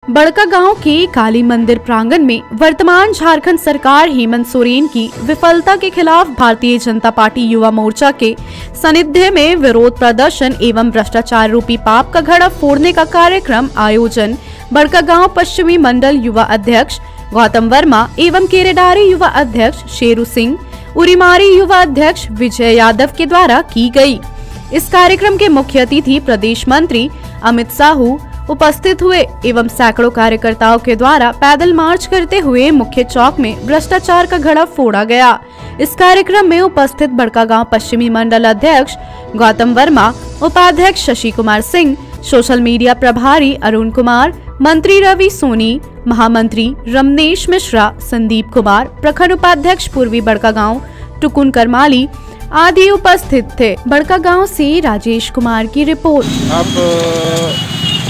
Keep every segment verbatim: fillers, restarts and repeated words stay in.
बड़कागांव के काली मंदिर प्रांगण में वर्तमान झारखंड सरकार हेमंत सोरेन की विफलता के खिलाफ भारतीय जनता पार्टी युवा मोर्चा के सानिध्य में विरोध प्रदर्शन एवं भ्रष्टाचार रूपी पाप का घड़ा फोड़ने का कार्यक्रम आयोजन बड़कागांव पश्चिमी मंडल युवा अध्यक्ष गौतम वर्मा एवं केरेडारी युवा अध्यक्ष शेरू सिंह, उरीमारी युवा अध्यक्ष विजय यादव के द्वारा की गई। इस कार्यक्रम के मुख्य अतिथि प्रदेश मंत्री अमित साहू उपस्थित हुए एवं सैकड़ों कार्यकर्ताओं के द्वारा पैदल मार्च करते हुए मुख्य चौक में भ्रष्टाचार का घड़ा फोड़ा गया। इस कार्यक्रम में उपस्थित बड़कागांव पश्चिमी मंडल अध्यक्ष गौतम वर्मा, उपाध्यक्ष शशि कुमार सिंह, सोशल मीडिया प्रभारी अरुण कुमार, मंत्री रवि सोनी, महामंत्री रमनेश मिश्रा, संदीप कुमार, प्रखंड उपाध्यक्ष पूर्वी बड़कागांव टुकुन करमाली आदि उपस्थित थे। बड़कागांव से राजेश कुमार की रिपोर्ट। आप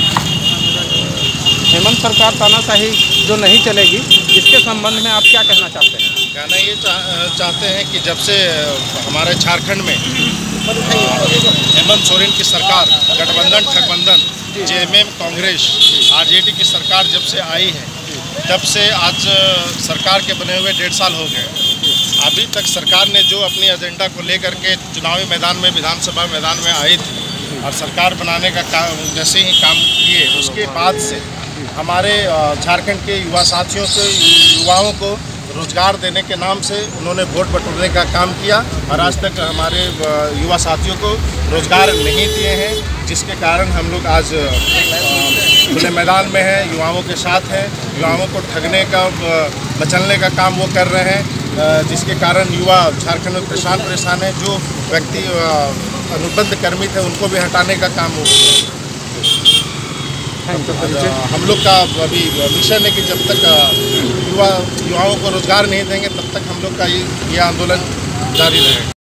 हेमंत सरकार तानाशाही जो नहीं चलेगी, इसके संबंध में आप क्या कहना चाहते हैं? कहना ये चाह, चाहते हैं कि जब से हमारे झारखंड में हेमंत सोरेन की सरकार गठबंधन ठगबंधन जेएमएम कांग्रेस आरजेडी की सरकार जब से आई है, तब से आज सरकार के बने हुए डेढ़ साल हो गए। अभी तक सरकार ने जो अपनी एजेंडा को लेकर के चुनावी मैदान में विधानसभा मैदान में आई थी और सरकार बनाने का काम जैसे ही काम किए, उसके बाद से हमारे झारखंड के युवा साथियों को युवाओं को रोजगार देने के नाम से उन्होंने वोट बटोरने का काम किया और आज तक हमारे युवा साथियों को रोजगार नहीं दिए हैं, जिसके कारण हम लोग आज खुले मैदान में हैं, युवाओं के साथ हैं। युवाओं को ठगने का बचलने का काम वो कर रहे हैं, जिसके कारण युवा झारखंड में परेशान परेशान है। जो व्यक्ति अनुबंध कर्मी थे उनको भी हटाने का काम हो। हम लोग का अभी मिशन है कि जब तक युवा युवाओं को रोजगार नहीं देंगे तब तक हम लोग का ये, ये आंदोलन जारी रहेगा।